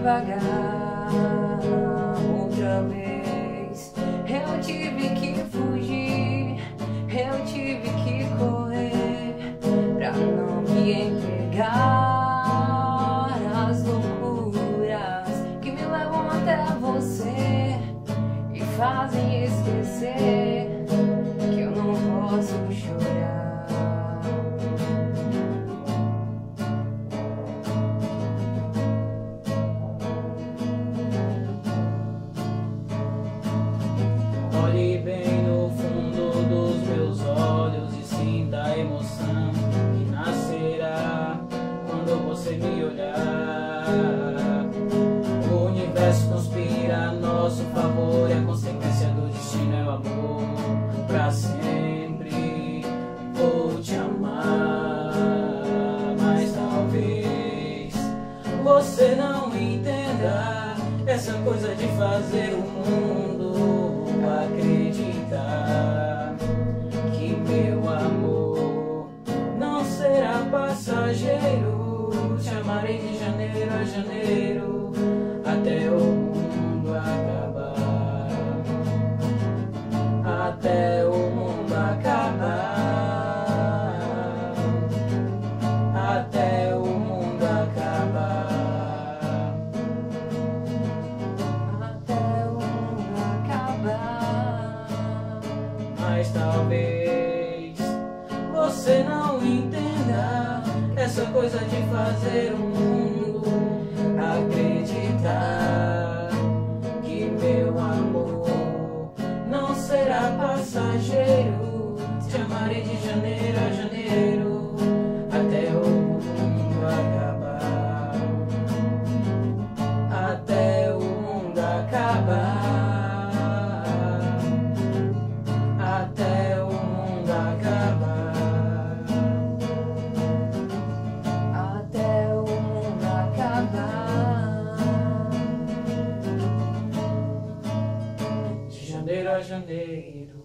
pagar outra vez. Eu tive que fugir, eu tive que correr pra não me entregar às loucuras que me levam até você e fazem esquecer que eu não posso chorar. Olhe bem no fundo dos meus olhos e sinta a emoção que nascerá quando você me olhar. O universo conspira a nosso favor e a consequência do destino é o amor. Pra sempre vou te amar, mas talvez você não entenda essa coisa de fazer o mundo acreditar que meu amor não será passageiro. Te amarei de janeiro a janeiro até o mundo acabar, até o mundo acabar, até o mundo acabar. Mas talvez você não entenda essa coisa de fazer o mundo acreditar que meu amor não será passageiro. Te amarei de janeiro a janeiro até o mundo acabar, até o mundo acabar. Até o mundo acabar, Até o mundo acabar. de janeiro a janeiro.